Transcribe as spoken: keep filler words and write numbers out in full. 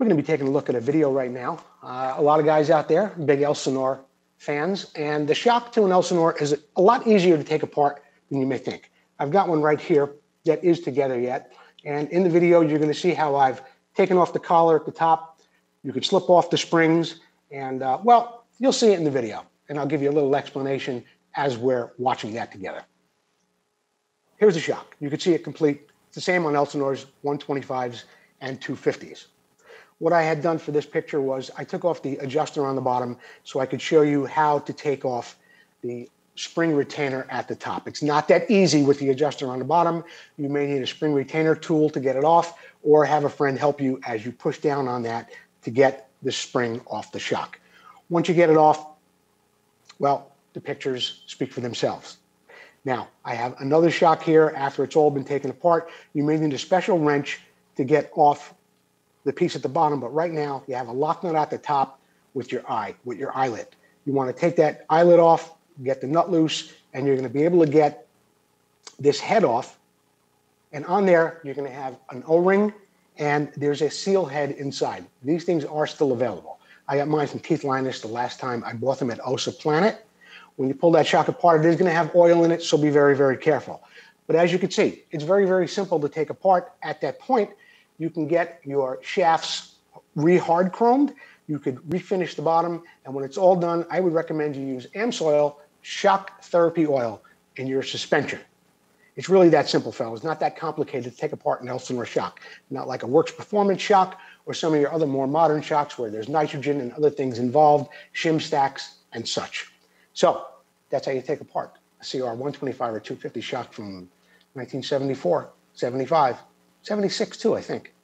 We're going to be taking a look at a video right now. Uh, a lot of guys out there, big Elsinore fans, and the shock to an Elsinore is a lot easier to take apart than you may think. I've got one right here that is together yet, and in the video you're going to see how I've taken off the collar at the top. You could slip off the springs, and uh, well, you'll see it in the video, and I'll give you a little explanation as we're watching that together. Here's the shock. You can see it complete. It's the same on Elsinore's one twenty-fives and two fifties. What I had done for this picture was I took off the adjuster on the bottom so I could show you how to take off the spring retainer at the top. It's not that easy with the adjuster on the bottom. You may need a spring retainer tool to get it off, or have a friend help you as you push down on that to get the spring off the shock. Once you get it off, well, the pictures speak for themselves. Now, I have another shock here after it's all been taken apart. You may need a special wrench to get off the piece at the bottom, but right now you have a lock nut at the top with your eye, with your eyelet. You want to take that eyelet off, get the nut loose, and you're going to be able to get this head off. And on there, you're going to have an O-ring, and there's a seal head inside. These things are still available. I got mine from Keith Linus the last time I bought them at Osa Planet. When you pull that shock apart, it is going to have oil in it, so be very, very careful. But as you can see, it's very, very simple to take apart. At that point, you can get your shafts re-hard chromed. You could refinish the bottom, and when it's all done, I would recommend you use AMSOIL shock therapy oil in your suspension. It's really that simple, fellas. It's not that complicated to take apart an Elsinore shock. Not like a Works Performance shock or some of your other more modern shocks where there's nitrogen and other things involved, shim stacks and such. So that's how you take apart a C R one twenty-five or two fifty shock from nineteen seventy-four, seventy-five, seventy-six too, I think.